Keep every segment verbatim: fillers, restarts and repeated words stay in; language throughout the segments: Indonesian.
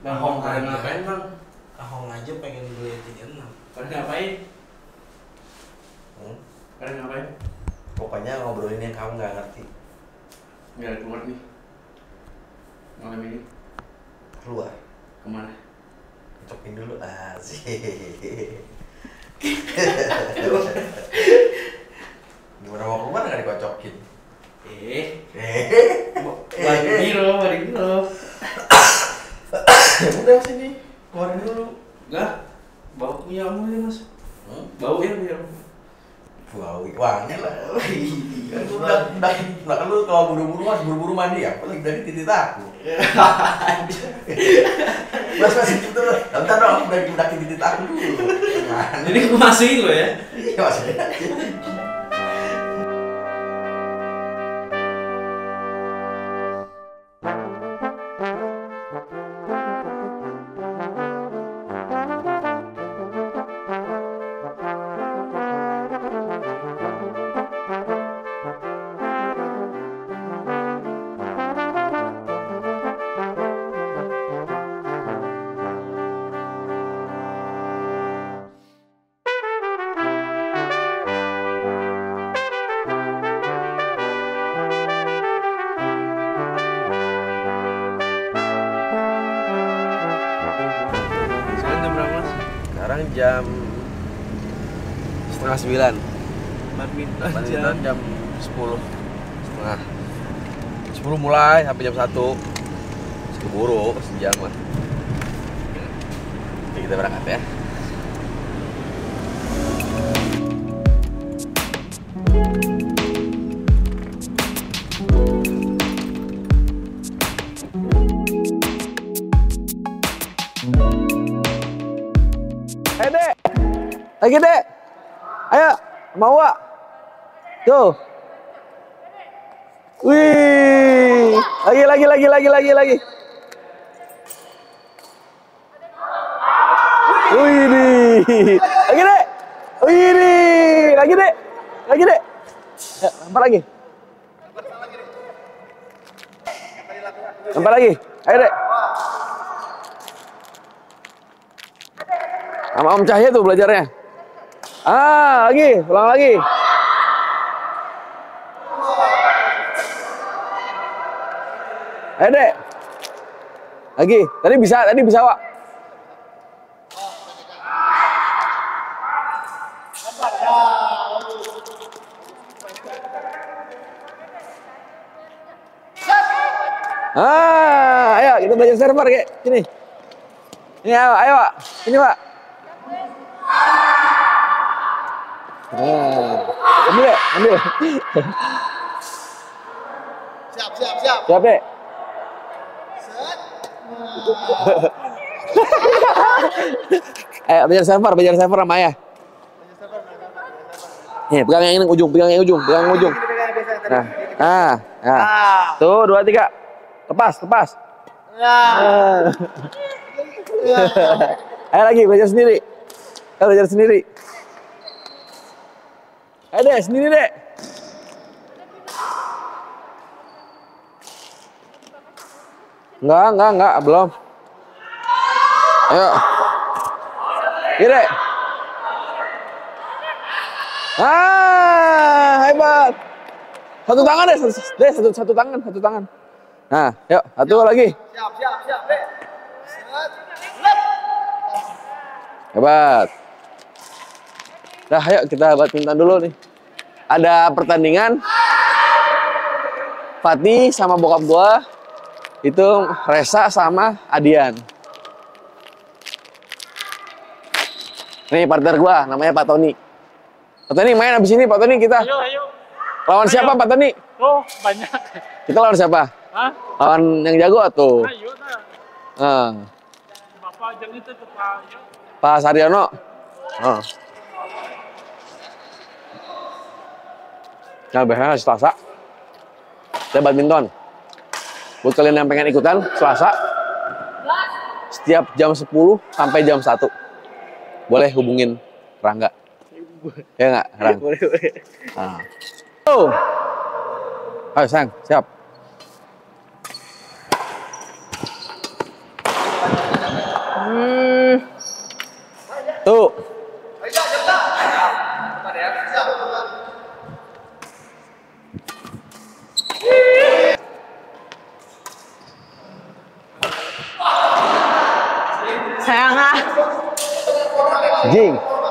Ahong pada ngapain bang? Ahong aja pengen beli tiga enam. Pada ngapain? Hmm? Pada ngapain? Pokoknya ngobrolin yang kamu nggak ngerti. Nggak ada keluar nih. Malam ini Keluar. kemana? Cocokin dulu. Asik. Gimana mau keluar nggak dikocokin? Eh, Eh. balik biro, balik biro. Ya udah sini, keluarin dulu. Enggak, bau punya kamu ya mas. Hmm? Bau ya punya kamu. Wow, wangi lah. Kan lu udah, udah, udah kan lu kalau buru-buru mas buru-buru mandi ya, apalagi dari titik aku. Mas mas itu tuh, bentar dong, udah udah titik aku dulu. Jadi aku masih lo ya. Iya mas. Sekarang jam berapa mas? Sekarang jam setengah sembilan. Badminton Badminton jam sepuluh setengah. Sepuluh mulai sampai jam satu. Keburu sejam lah. Oke, kita berangkat ya. Ayo dek, lagi dek, ayo mau gak? Tuh, wih, lagi lagi lagi lagi lagi lagi. Wih nih, lagi dek, wih nih, lagi dek, lagi dek, ya, lempar lagi, lempar lagi, ayo dek. Sama Om Cahya tuh belajarnya. Ah, lagi, ulang lagi. Ayo dek. Lagi, tadi bisa, tadi bisa Wak. Ah, ayo kita belajar server kayak sini. Ini ayo, ayo Wak. Ini Wak. Nah, ambil ya, ambil. Siap, siap, siap. Siap dek. Ayo belajar server, belajar server sama ayah. Nih, pegang yang ini ujung, pegang yang ujung, pegang yang ujung. Nah, nah, nah. Tuh, dua, tiga. Lepas, lepas. Nah. Ayo lagi, belajar sendiri. Ayo belajar sendiri. Ayo deh, sendiri deh. Enggak, enggak, enggak, belum. Ayo. Iya deh. Ah, hebat. Satu tangan deh, satu, deh, satu, satu tangan, satu tangan. Nah, yuk, satu lagi. Siap, siap, siap, dek. Hebat. Nah, ayo kita badminton dulu nih. Ada pertandingan. Fatih sama bokap gua. Itu Resa sama Adian. Nih partner gua, namanya Pak Tony. Pak Tony main abis ini, Pak Tony kita. Ayo, ayo. Lawan Ayo. siapa Pak Tony? Oh, banyak. Kita lawan siapa? Hah? Lawan yang jago atau? Ayo, nah. Nah, Bapak jam itu tuh, Pak. Ayo. Pak Saryono. Nah. Nah, biasanya hari Selasa. Kita badminton. Buat kalian yang pengen ikutan, Selasa. Setiap jam sepuluh sampai jam satu. Boleh hubungin Rangga. Ya nggak, Rang? Boleh, boleh. Nah. Oh. Ayo, Sang, siap. Satu. Sayang ah. Jing.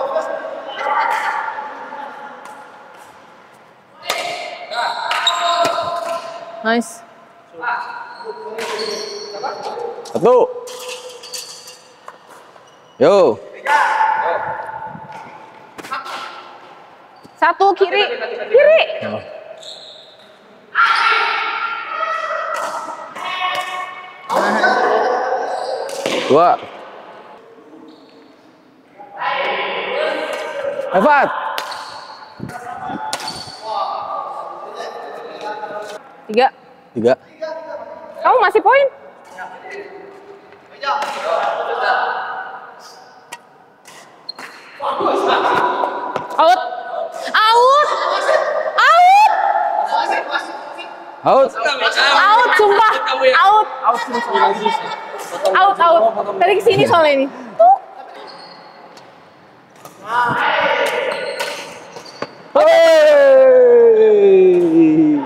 Nice. Satu. Yo. Satu kiri. Kiri. Dua. Empat. Tiga. Tiga. Kamu masih poin? Out. Out. Out. Out. Out, sumpah. Out. Out, out. Tadi kesini soalnya ini. Tuh. Hey.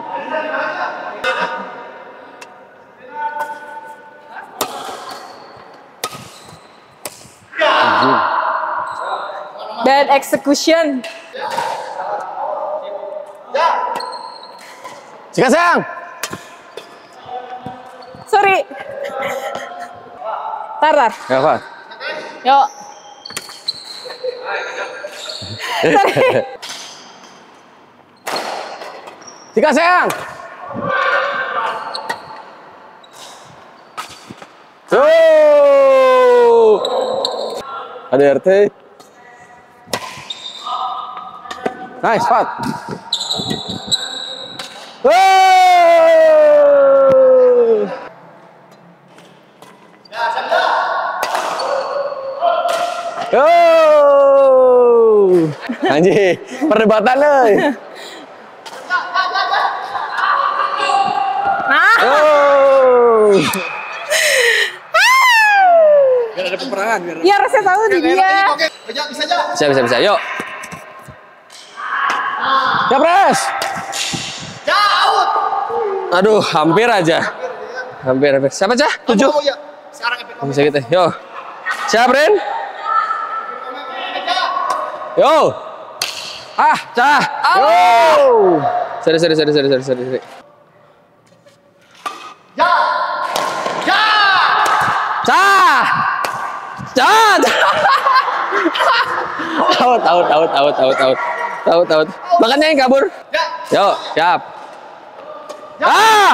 Bad execution. Sikat sayang. Sorry. Tar, tar. Ya, Pak. Yuk. Sorry. Sikat sayang. Oh. Ada R T. Nice, Pat. Oh. Yo. Anjir, perdebatan euy. Nah. Oh. Biar ada peperangan. Biar ada... Biar saya tahu di dia. Bisa, bisa, bisa. Yuk. Ya, Pres. Aduh, hampir aja. Hampir, hampir. Siapa, Cah? Tujuh. Bisa gitu. Yo. Siapa, Ren? Yo. Ah, Cah. Yo. Sorry, sorry, sorry, sorry, sorry, sorry. Ya. Ya. Cah. Cah. Out, out, out, out, out, out. Out, out. Makanya yang kabur. Yo, siap. Ah.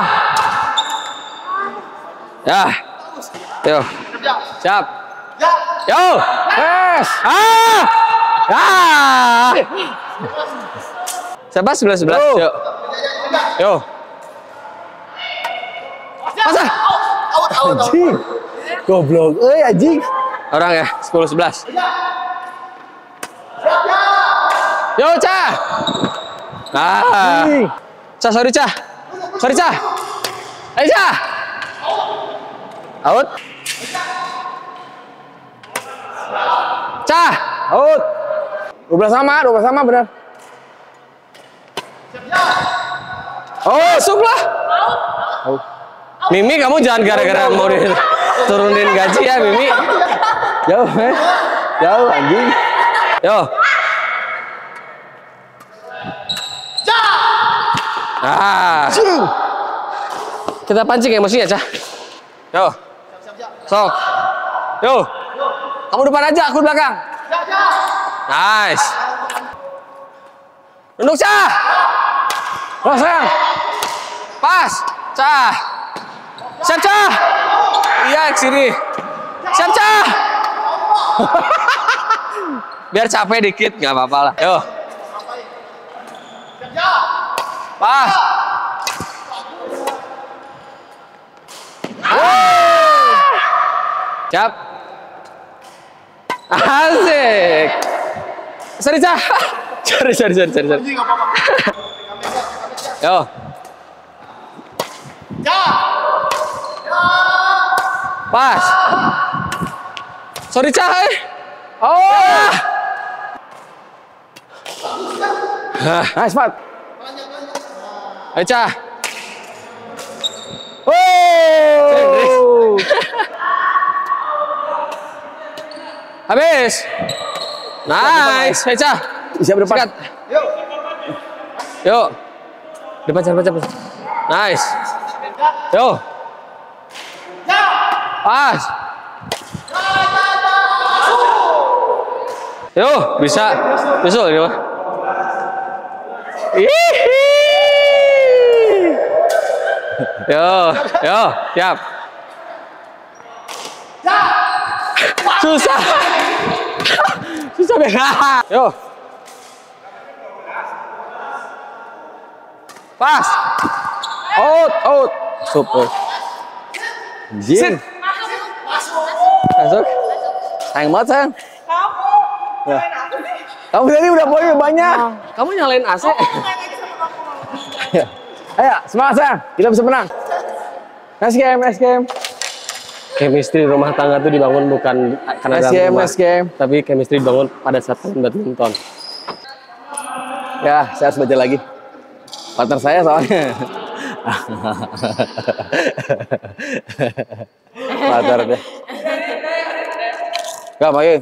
Ya. Yo. Siap. Yo. Yes. Ah. Ah. Siapa? Sebelas sebelas. Yo. Yo. Masa? Anjing. Goblok. Eh anjing. Orang ya. Sepuluh sebelas. Yo, Cah. Ah. Cah, sorry, Cah. Sorry, Cah. Ayo, Cah. Out. Cah. Out. dua belas sama, dua belas sama benar. Oh, masuk lah. Out. Mimi, kamu jangan gara-gara mau turunin gaji ya, Mimi. Jauh, eh. Jauh, anjing. Yo. Ah. Kita pancing emosinya, Cah. Yo. Sok. Yo. Kamu depan aja, aku belakang. Nice. Duduk, Cah. Pas, sayang. Pas. Cah. Siap, Cah. Iya, ke sini. Siap, Cah. Biar capek dikit, nggak apa-apa lah. Yo. Pas. Siap. Asik. Sorry, Cah. Sorry, sorry, sorry, sorry, sorry. Yo. Pas. Sorry, Cah. Oh. Wah. Nice, Pat. Eca. Oh. Habis. Nice, Eca. Siap depan. Sikat. Yuk. Yuk. Depan, depan, depan. Nice. Yuk. Pas. Yuk, bisa. Besok ini mah. Yo, yo, siap. Susah. Susah banget. Yo. Pas. Out, out. Super. Jin. Masuk. Sayang banget, sayang. Ya. Kamu tadi udah poin banyak. Kamu nyalain A C. Ayo, semangat sayang. Kita bisa menang. Nice game, nice game. Chemistry rumah tangga tuh dibangun bukan karena Nice dalam game, rumah, nice game. tapi chemistry dibangun pada saat main badminton. Ya, saya harus baca lagi. Partner saya soalnya. Partner deh. Gak main.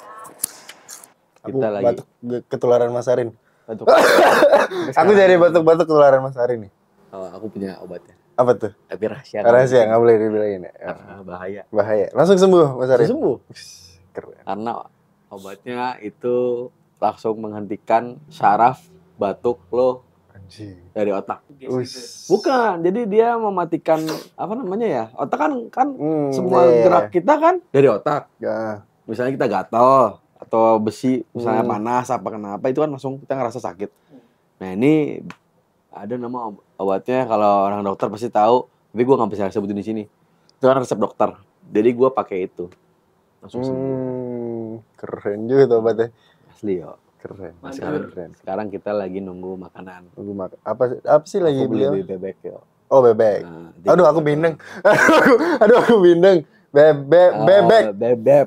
Aku Kita lagi. batuk ketularan Mas Arin. Batuk. Aku jadi batuk-batuk ketularan Mas Arin nih. Oh, aku punya obatnya. Apa tuh? Tapi rahasia. Rahasia, nggak boleh dibilangin ya. Ah, bahaya. Bahaya. Langsung sembuh Mas Arin. Sembuh. Keren. Karena obatnya itu langsung menghentikan saraf batuk lo Anjing. dari otak. Us. Bukan, jadi dia mematikan apa namanya ya? Otak kan kan Hmm, semua iya. gerak kita kan dari otak. Ya. Misalnya kita gatel atau besi misalnya Hmm. panas apa kenapa itu kan langsung kita ngerasa sakit. Nah, ini ada nama ob- obatnya kalau orang dokter pasti tahu, tapi gue nggak bisa sebutin di sini. Itu kan resep dokter. Jadi gue pakai itu. Langsung sembuh. Hmm, keren juga tuh obatnya. Asli yo. Keren. Sekarang, Keren. sekarang kita lagi nunggu makanan. Tunggu mak apa apa sih lagi Aku beli beliau? beli bebek yo. Oh, bebek. Nah, Aduh, aku bindeng. Aduh, aku, aduh, aku bindeng. Bebek, Oh, bebek. bebek.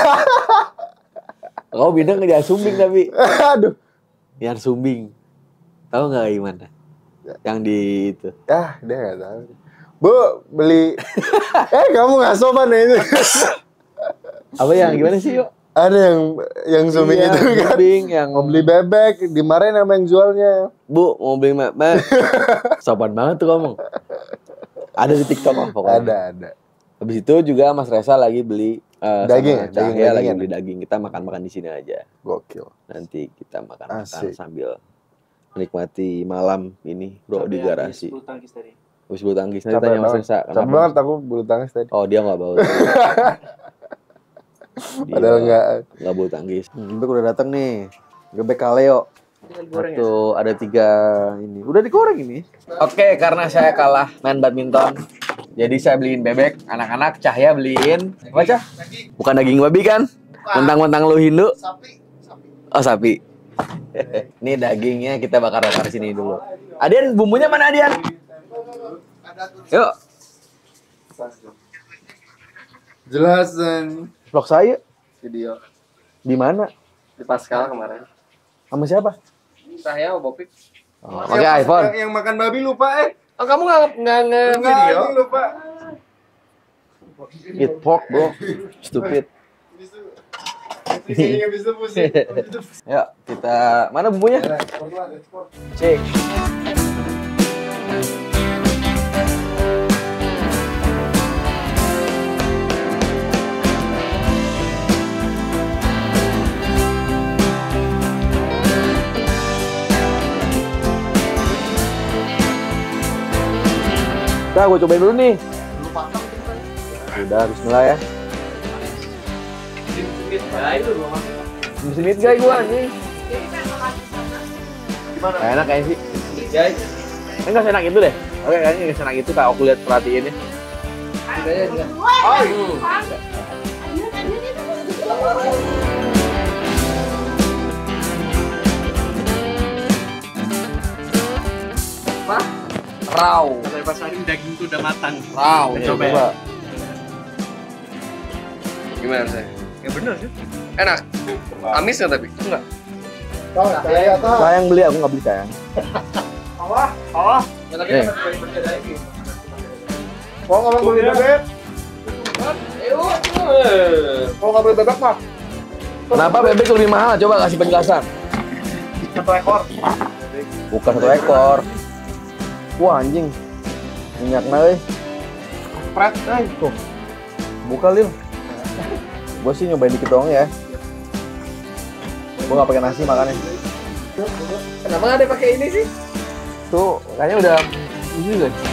Kau bidang jangan sumbing tapi. Aduh. Yang sumbing. Tahu nggak gimana? Yang di itu. Ah, dia nggak tahu. Bu, beli. eh, kamu nggak sopan ya ini. Apa yang gimana sih yuk? Ada yang yang zooming Iya, itu kan. sumbing yang Mau beli bebek, dimarahin sama yang jualnya. Bu mau beli bebek. Sopan banget tuh ngomong. Ada di TikTok lah pokoknya. Ada, ada. Habis itu juga Mas Resa lagi beli eh, Daging sama ya? Daging- Cahya lagi dagingan. beli daging. Kita makan-makan di sini aja. Gokil. Nanti kita makan-makan Asik. sambil menikmati malam ini bro di garasi. Bulu tangkis tadi. Habis bulu tangkis nanti Capek tanya Mas banget. Resa. Capek banget aku bulu tangkis tadi. Oh dia nggak bau. Padahal nggak. nggak bulu tangkis. Hmm, bebek udah datang nih. Bebek kaleo. Satu ada tiga ini. Udah digoreng ini. Oke, karena saya kalah main badminton, jadi saya beliin bebek. Anak-anak Cahya beliin apa Cah? Bukan daging babi kan? Mentang-mentang lu Hindu. Sapi, sapi. Oh sapi. Ini dagingnya kita bakar-bakar sini dulu. Adian, bumbunya mana Adian? Yuk. Jelasan Vlog saya video di mana? di Pascal kemarin. Sama siapa? Saya Bopik. Oh, pakai iPhone. Yang, yang makan babi lupa eh. Oh, kamu nggak nggak nge Enggak, video? ini lupa. Eat pork bro. Stupid. Ini nggak bisa pusing. Yuk, kita mana bumbunya? Cek. Udah, gue cobain dulu nih. Udah, bismillah ya. Mesin meat guy gue anjing. Gimana? Enak kayaknya sih. Guys. Enggak senak itu deh. Oke, kayaknya enggak senak itu kalau aku lihat perhatiin ya. Apa? Raw. Saya pasarin daging tuh udah matang. Raw. Coba ya. Gimana saya? Ya bener sih. Enak. Amis nggak tapi? Enggak. Tahu, saya tahu. Sayang beli, aku nggak beli sayang. Allah, Allah. Nih. Mau nggak beli bebek? Mau nggak beli bebek mah? Kenapa bebek lebih mahal? Coba kasih penjelasan. Satu ekor. Bukan satu ekor. Wah anjing. Minyak euy. Pret, eh. Tuh. Buka Lil. Gue sih nyobain dikit doang ya. Gue nggak pakai nasi makannya. Kenapa nggak ada pakai ini sih? Tuh kayaknya udah ini guys.